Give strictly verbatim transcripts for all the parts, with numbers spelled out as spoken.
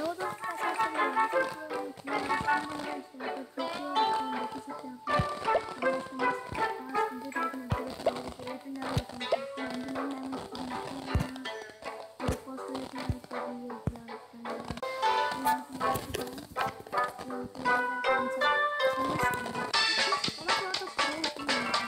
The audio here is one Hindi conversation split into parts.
हेलो दोस्तों, कैसे हैं सब लोग? आज की वीडियो में मैं आपको बताऊंगा कि देख सकते हैं आप लोग पास कंप्लीट हो गया है। तो एट लेवल है, नाइनटी नाइन डायमंड की मशीन है यहाँ। मेरे फर्स्ट लेवल में इसको भी ये किया रखा है। यहाँ पे मैं चुका हूँ, यहाँ पे मेरा कौन सा चीज है, थोड़ा थोड़ा तो प्रो होती है यहाँ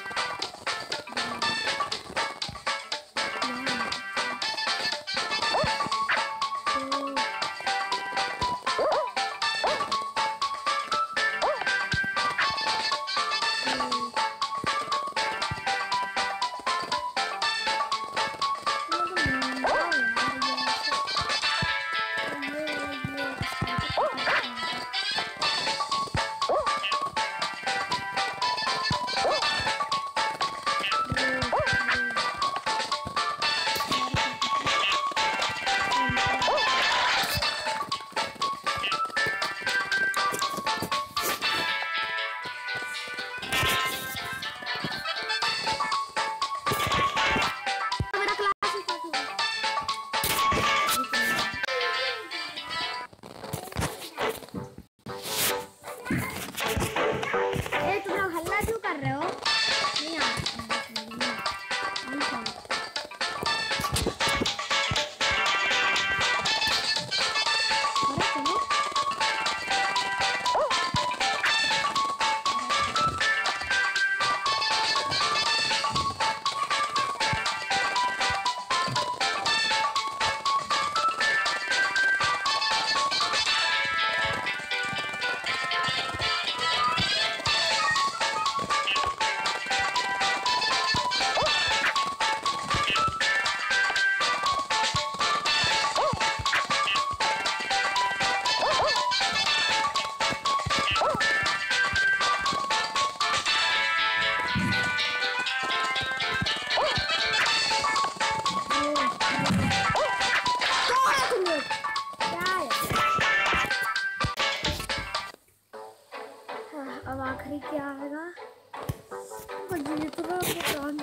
अब आखिरी क्या आएगा? ये तो प्राण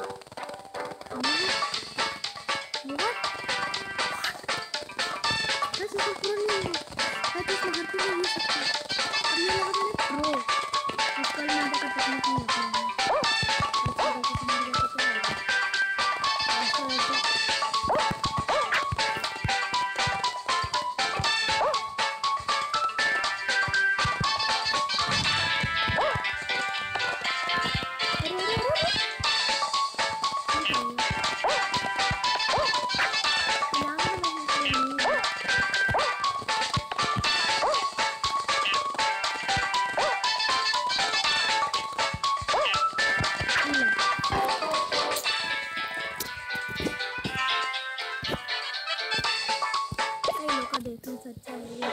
देखने से अच्छा है।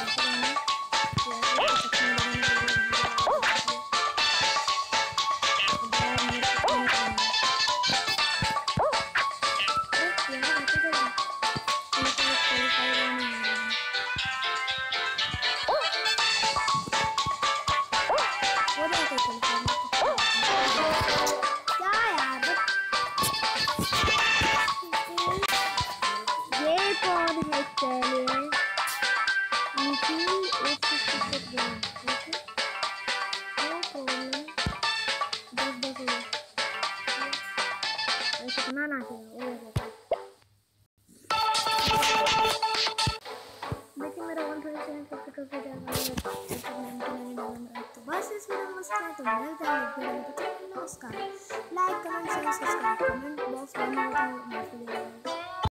बस इस वीडियो में मस्त है तो मिलते हैं एक वीडियो में। तो नमस्कार, like comment share subscribe comment box में